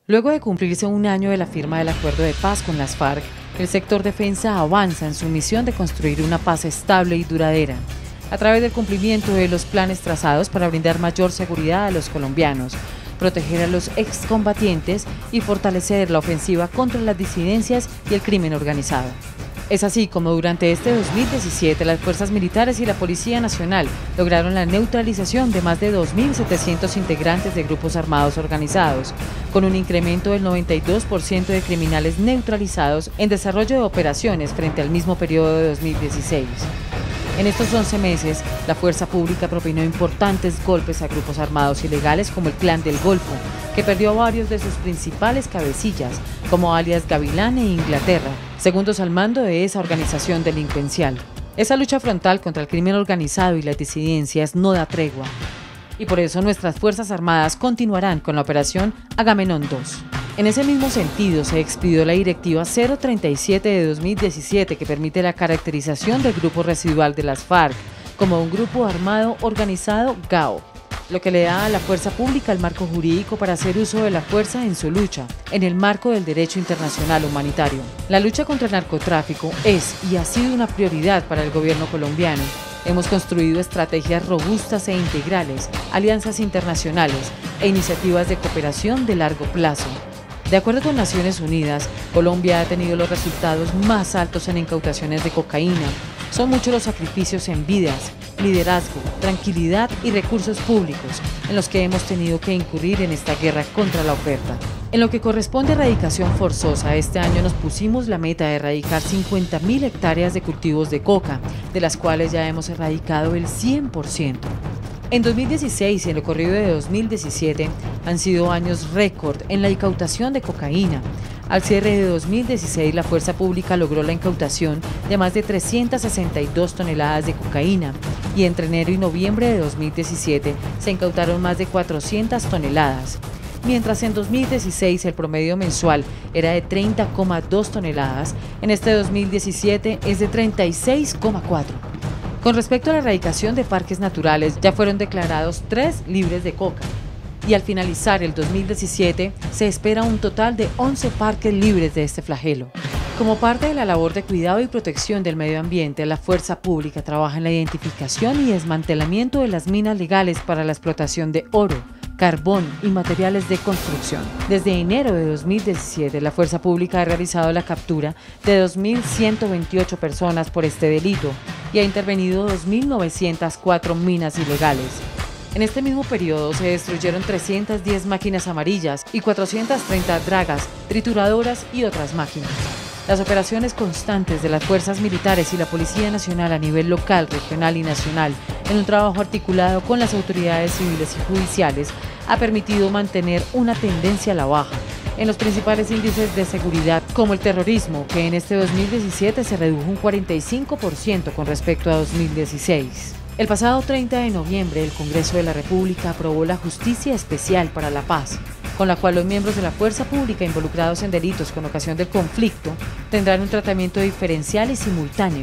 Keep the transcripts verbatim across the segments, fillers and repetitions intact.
Luego de cumplirse un año de la firma del acuerdo de paz con las FARC, el sector defensa avanza en su misión de construir una paz estable y duradera, a través del cumplimiento de los planes trazados para brindar mayor seguridad a los colombianos, proteger a los excombatientes y fortalecer la ofensiva contra las disidencias y el crimen organizado. Es así como durante este dos mil diecisiete las fuerzas militares y la Policía Nacional lograron la neutralización de más de dos mil setecientos integrantes de grupos armados organizados, con un incremento del noventa y dos por ciento de criminales neutralizados en desarrollo de operaciones frente al mismo periodo de dos mil dieciséis. En estos once meses, la fuerza pública propinó importantes golpes a grupos armados ilegales como el Clan del Golfo, que perdió a varios de sus principales cabecillas, como alias Gavilán e Inglaterra, segundos al mando de esa organización delincuencial. Esa lucha frontal contra el crimen organizado y las disidencias no da tregua, y por eso nuestras Fuerzas Armadas continuarán con la operación Agamenón dos. En ese mismo sentido, se expidió la Directiva cero treinta y siete de dos mil diecisiete que permite la caracterización del grupo residual de las FARC como un grupo armado organizado G A O, lo que le da a la fuerza pública el marco jurídico para hacer uso de la fuerza en su lucha, en el marco del derecho internacional humanitario. La lucha contra el narcotráfico es y ha sido una prioridad para el gobierno colombiano. Hemos construido estrategias robustas e integrales, alianzas internacionales e iniciativas de cooperación de largo plazo. De acuerdo con Naciones Unidas, Colombia ha tenido los resultados más altos en incautaciones de cocaína. Son muchos los sacrificios en vidas, liderazgo, tranquilidad y recursos públicos en los que hemos tenido que incurrir en esta guerra contra la oferta. En lo que corresponde a erradicación forzosa, este año nos pusimos la meta de erradicar cincuenta mil hectáreas de cultivos de coca, de las cuales ya hemos erradicado el cien por ciento. En dos mil dieciséis y en lo corrido de dos mil diecisiete han sido años récord en la incautación de cocaína. Al cierre de dos mil dieciséis, la fuerza pública logró la incautación de más de trescientas sesenta y dos toneladas de cocaína y entre enero y noviembre de dos mil diecisiete se incautaron más de cuatrocientas toneladas. Mientras en dos mil dieciséis el promedio mensual era de treinta coma dos toneladas, en este dos mil diecisiete es de treinta y seis coma cuatro. Con respecto a la erradicación de parques naturales, ya fueron declarados tres libres de coca. Y al finalizar el dos mil diecisiete, se espera un total de once parques libres de este flagelo. Como parte de la labor de cuidado y protección del medio ambiente, la fuerza pública trabaja en la identificación y desmantelamiento de las minas legales para la explotación de oro, carbón y materiales de construcción. Desde enero de dos mil diecisiete, la fuerza pública ha realizado la captura de dos mil ciento veintiocho personas por este delito y ha intervenido dos mil novecientas cuatro minas ilegales. En este mismo periodo se destruyeron trescientas diez máquinas amarillas y cuatrocientas treinta dragas, trituradoras y otras máquinas. Las operaciones constantes de las fuerzas militares y la Policía Nacional a nivel local, regional y nacional, en un trabajo articulado con las autoridades civiles y judiciales, ha permitido mantener una tendencia a la baja en los principales índices de seguridad, como el terrorismo, que en este dos mil diecisiete se redujo un cuarenta y cinco por ciento con respecto a dos mil dieciséis. El pasado treinta de noviembre, el Congreso de la República aprobó la Justicia Especial para la Paz, con la cual los miembros de la fuerza pública involucrados en delitos con ocasión del conflicto tendrán un tratamiento diferencial y simultáneo.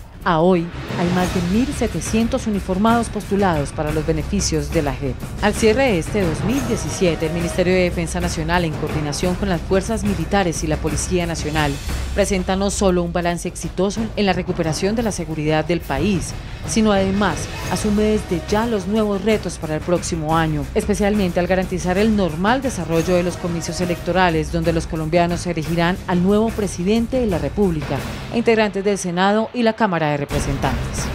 A hoy, hay más de mil setecientos uniformados postulados para los beneficios de la J E P. Al cierre de este dos mil diecisiete, el Ministerio de Defensa Nacional, en coordinación con las fuerzas militares y la Policía Nacional, presenta no solo un balance exitoso en la recuperación de la seguridad del país, sino además asume desde ya los nuevos retos para el próximo año, especialmente al garantizar el normal desarrollo de los comicios electorales, donde los colombianos elegirán al nuevo presidente de la República e integrantes del Senado y la Cámara de Representantes.